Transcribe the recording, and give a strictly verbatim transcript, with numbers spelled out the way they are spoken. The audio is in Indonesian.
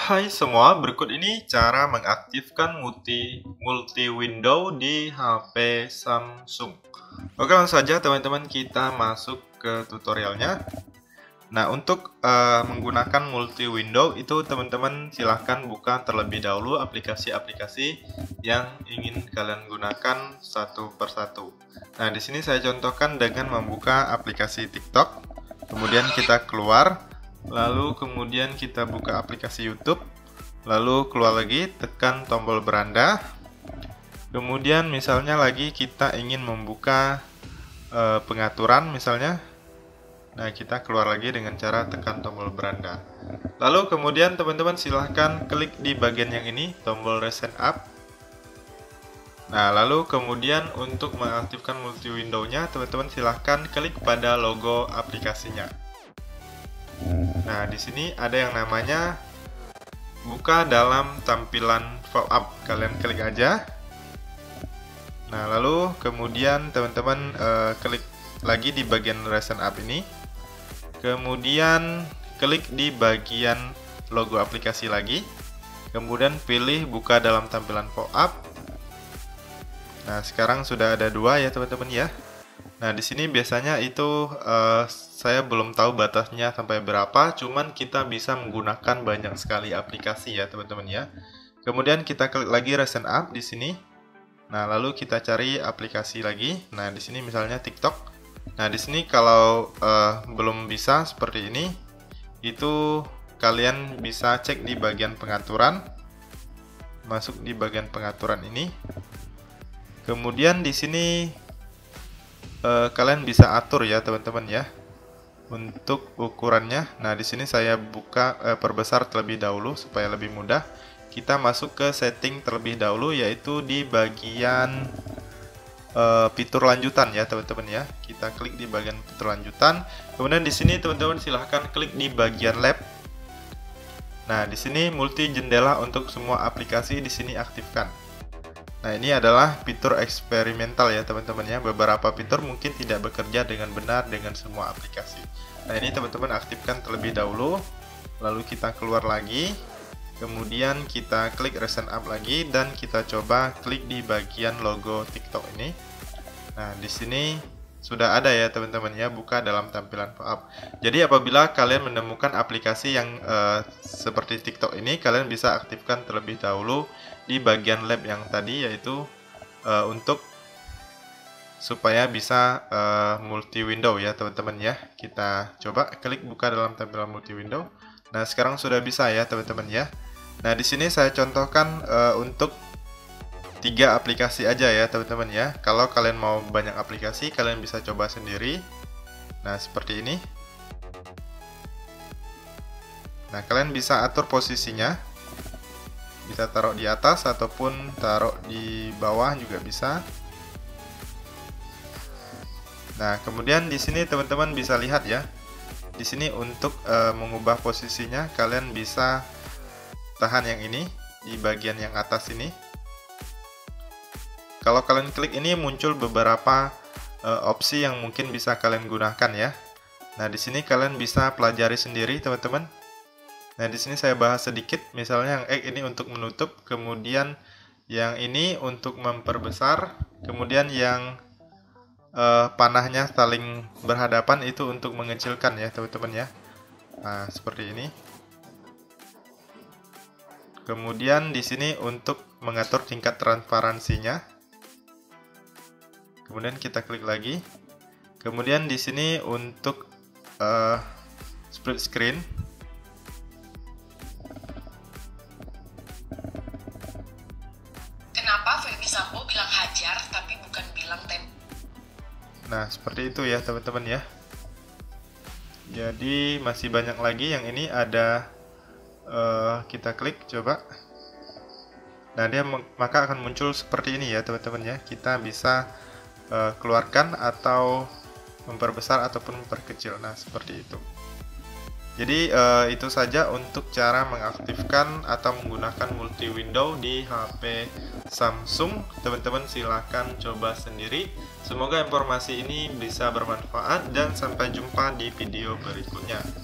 Hai semua, berikut ini cara mengaktifkan multi multi window di H P Samsung. Oke, langsung saja teman-teman kita masuk ke tutorialnya. Nah, untuk uh, menggunakan multi window itu teman-teman silahkan buka terlebih dahulu aplikasi-aplikasi yang ingin kalian gunakan satu persatu. Nah, di sini saya contohkan dengan membuka aplikasi TikTok, kemudian kita keluar. Lalu kemudian kita buka aplikasi YouTube, lalu keluar lagi, tekan tombol beranda. Kemudian misalnya lagi kita ingin membuka e, pengaturan misalnya. Nah, kita keluar lagi dengan cara tekan tombol beranda. Lalu kemudian teman-teman silahkan klik di bagian yang ini, tombol Recent App. Nah, lalu kemudian untuk mengaktifkan multi window-nya, teman-teman silahkan klik pada logo aplikasinya. Nah, di sini ada yang namanya buka dalam tampilan pop-up. Kalian klik aja. Nah, lalu kemudian teman-teman uh, klik lagi di bagian Recent App ini. Kemudian klik di bagian logo aplikasi lagi. Kemudian pilih buka dalam tampilan pop-up. Nah, sekarang sudah ada dua ya teman-teman ya. Nah, di sini biasanya itu uh, saya belum tahu batasnya sampai berapa, cuman kita bisa menggunakan banyak sekali aplikasi ya teman-teman ya. Kemudian kita klik lagi Recent App di sini. Nah, lalu kita cari aplikasi lagi. Nah, di sini misalnya TikTok. Nah, di sini kalau uh, belum bisa seperti ini, itu kalian bisa cek di bagian pengaturan. Masuk di bagian pengaturan ini. Kemudian di sini Uh, kalian bisa atur ya teman-teman ya untuk ukurannya. Nah, di sini saya buka uh, perbesar terlebih dahulu supaya lebih mudah. Kita masuk ke setting terlebih dahulu, yaitu di bagian uh, fitur lanjutan ya teman-teman ya. Kita klik di bagian fitur lanjutan. Kemudian di sini teman-teman silahkan klik di bagian lab. Nah, di sini multi jendela untuk semua aplikasi di sini aktifkan. Nah, ini adalah fitur eksperimental ya teman-teman ya. Beberapa fitur mungkin tidak bekerja dengan benar dengan semua aplikasi. Nah, ini teman-teman aktifkan terlebih dahulu. Lalu kita keluar lagi. Kemudian kita klik Recent App lagi dan kita coba klik di bagian logo TikTok ini. Nah, di sini sudah ada ya teman-teman ya, buka dalam tampilan pop-up. Jadi apabila kalian menemukan aplikasi yang uh, seperti TikTok ini, kalian bisa aktifkan terlebih dahulu di bagian lab yang tadi, yaitu uh, untuk supaya bisa uh, multi window ya teman-teman ya. Kita coba klik buka dalam tampilan multi window. Nah, sekarang sudah bisa ya teman-teman ya. Nah, di sini saya contohkan uh, untuk tiga aplikasi aja ya teman-teman ya. Kalau kalian mau banyak aplikasi, kalian bisa coba sendiri. Nah, seperti ini. Nah, kalian bisa atur posisinya. Bisa taruh di atas ataupun taruh di bawah juga bisa. Nah, kemudian di sini teman-teman bisa lihat ya. Di sini untuk e, mengubah posisinya, kalian bisa tahan yang ini di bagian yang atas ini. Kalau kalian klik ini muncul beberapa e, opsi yang mungkin bisa kalian gunakan ya. Nah, di sini kalian bisa pelajari sendiri teman-teman. Nah, di sini saya bahas sedikit, misalnya yang X ini untuk menutup, kemudian yang ini untuk memperbesar, kemudian yang eh, panahnya saling berhadapan itu untuk mengecilkan ya teman-teman ya. Nah, seperti ini. Kemudian di sini untuk mengatur tingkat transparansinya. Kemudian kita klik lagi. Kemudian di sini untuk eh, split screen. Sambo bilang hajar tapi bukan bilang tem. Nah, seperti itu ya teman-teman ya. Jadi masih banyak lagi yang ini ada uh, kita klik coba. Nah, dia maka akan muncul seperti ini ya teman-teman ya. Kita bisa uh, keluarkan atau memperbesar ataupun memperkecil. Nah, seperti itu. Jadi uh, itu saja untuk cara mengaktifkan atau menggunakan multi window di H P Samsung. Teman-teman silahkan coba sendiri. Semoga informasi ini bisa bermanfaat dan sampai jumpa di video berikutnya.